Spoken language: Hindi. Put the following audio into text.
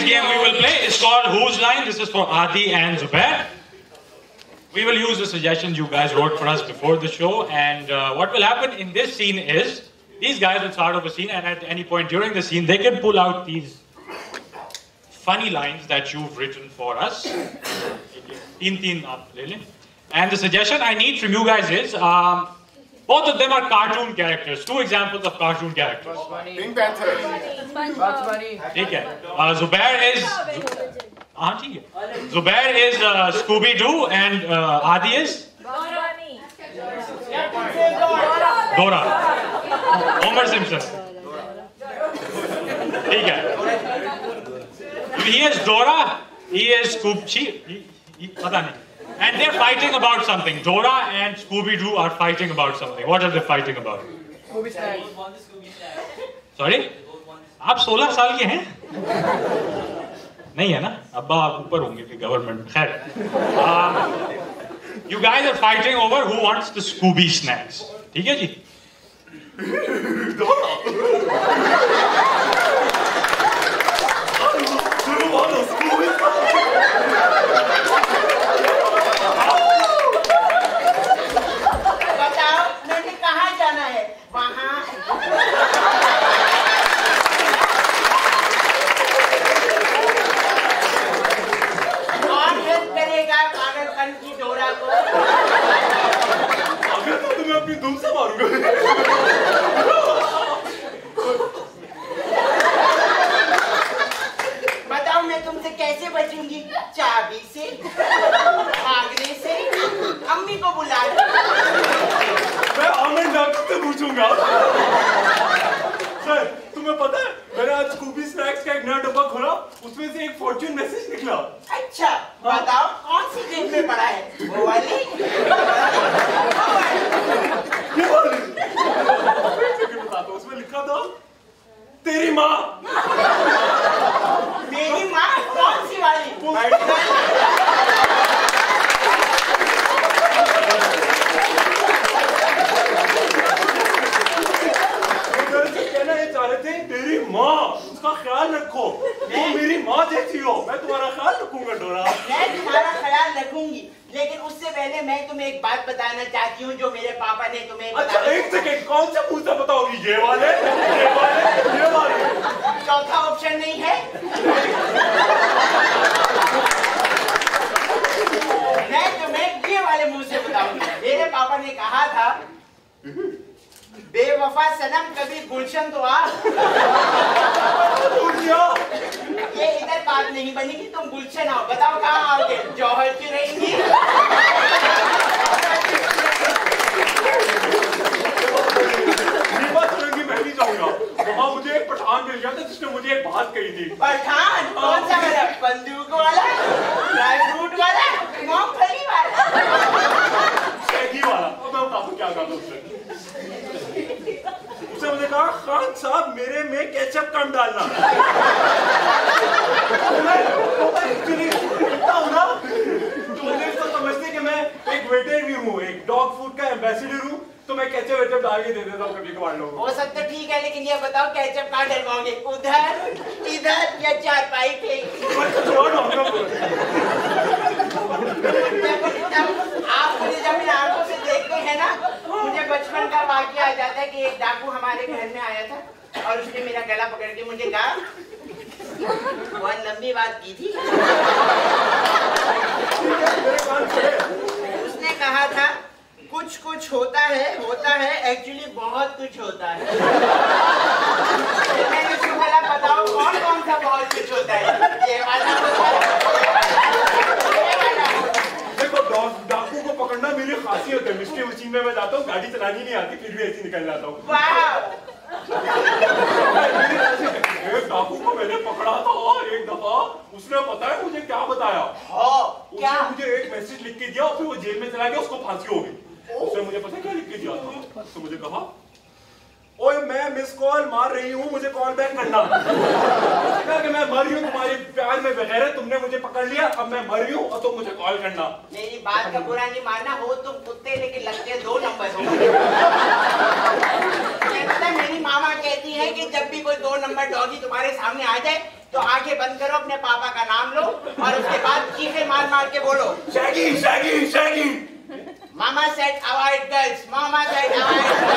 game we will play is called Whose Line. This is for Adi and Zubair. We will use the suggestions you guys wrote for us before the show, and what will happen in this scene is these guys will start off a scene, and at any point during the scene they can pull out these funny lines that you've written for us. And the suggestion I need from you guys is both of them are cartoon characters. Two examples of cartoon characters. Pink Panther. ठीक है. Zubair is Zubair is Scooby-Doo and Adi is Dora. Homer Simpson. ठीक है. He is Dora. He is Scooby. पता नहीं. And they're fighting about something. Dora and Scooby-Doo are fighting about something. What are they fighting about? Scooby snacks. Sorry? आप 16 साल के हैं? नहीं है ना? अब्बा आप ऊपर होंगे कि गवर्नमेंट. खैर. You guys are fighting over who wants the Scooby snacks. ठीक है जी? बताओ मैं तुमसे कैसे बचूंगी? चाबी से, भागने से, अम्मी को बुला लो। मैं आमिर डॉक्टर से पूछूंगा। सर, तुम्हें पता है मैंने आज स्कूबी स्नैक्स का एक नया डब्बा खोला, उसमें से एक फॉर्च्यून मैसेज निकला। अच्छा, बताओ कौन सी जेब में पड़ा है? वो वाली? उसमें लिखा था तेरी माँ। मेरी माँ? कौन सी वाली? कहना ये चाह रहे थे तेरी माँ, उसका ख्याल रखो। तुम मेरी माँ जैसी हो, मैं तुम्हारा ख्याल रखूंगा डोरा। मैं तुम्हारा ख्याल रखूंगी, लेकिन उससे पहले मैं तुम्हें एक बात बताना चाहती हूँ जो मेरे पापा ने तुम्हें अच्छा एक सेकेंड, कौन सा पूछता बताओगी? ये वाले, ये वाले, ये वाले? चौथा ऑप्शन नहीं है? मैं तुम्हें ये वाले मुंह से बताऊंगी। मेरे पापा ने कहा था बेवफा सनम कभी गुलशन तो आ। ये इधर बात नहीं बनेगी, तुम गुलशन आओ। बताओ कहाँ आओगे? जौहर की रहेंगी? मैं भी जाऊंगा। वहाँ मुझे एक पठान मिल गया था जिसने मुझे एक बात कही थी। पठान? कौन सा वाला? बंदूक वाला? ड्राई फ्रूट वाला? मूंगफली वाला? शैगी वाला। अब मैं बताऊँ क्या कहा उसने मुझे कहा खान साहब मेरे में केचप कम डालना। तो समझते कि मैं एक वेटर भी हूँ, एक डॉग फूड का एम्बेसडर हूँ, तो मैं केचप वेचप डाल के दे देता हूँ कभी कभार लोगों को। वो सब तो ठीक है, लेकिन ये बताओ केचप कहाँ डलवाओगे? उधर, इधर या चारपाई पे? आप मुझे जब इन आंखों से देखते हैं ना, मुझे बचपन का वाकया आ जाता है कि एक डाकू हमारे घर में आया था और उसने मेरा गला पकड़ के मुझे कहा, बहुत लंबी बात की थी। उसने कहा था कुछ कुछ होता है एक्चुअली बहुत कुछ होता है। मैंने उसको बोला बताओ कौन कौन सा बहुत कुछ होता है? ये वाला होता है। देखो डाकू को पकड़ना मेरी खासियत है। मिस्ट्री मशीन में मैं जाता हूँ, गाड़ी चलानी नहीं आती, फिर भी ऐसे निकल जाता हूँ। एक डाकू को मैंने पकड़ा था एक दफा, उसने पता है मुझे क्या बताया? उसने मुझे एक मैसेज लिख के दिया, फिर वो जेल में चला गया, उसको फांसी हो गई। उसने मुझे पता क्या लिख के दिया था? तो मुझे कहा ओए मैं मिस कॉल मार रही हूँ, मुझे कॉल बैक करना। कहा कि मैं मर रही हूँ तुम्हारे प्यार में बगैर, तुमने मुझे पकड़ लिया, अब मैं मर रही हूँ और तुम मुझे कॉल करना। मेरी बात का बुरा नहीं मानना, हो तुम कुत्ते लेकिन लगते 2 नंबर हो। मेरी मामा कहती है कि जब भी कोई 2 नंबर डॉगी तुम्हारे सामने आ जाए तो आंखें बंद करो, अपने पापा का नाम लो और उसके बाद चीखे मार मार के बोलो Shaggy Shaggy Shaggy. Mama said avoid girls, mama said avoid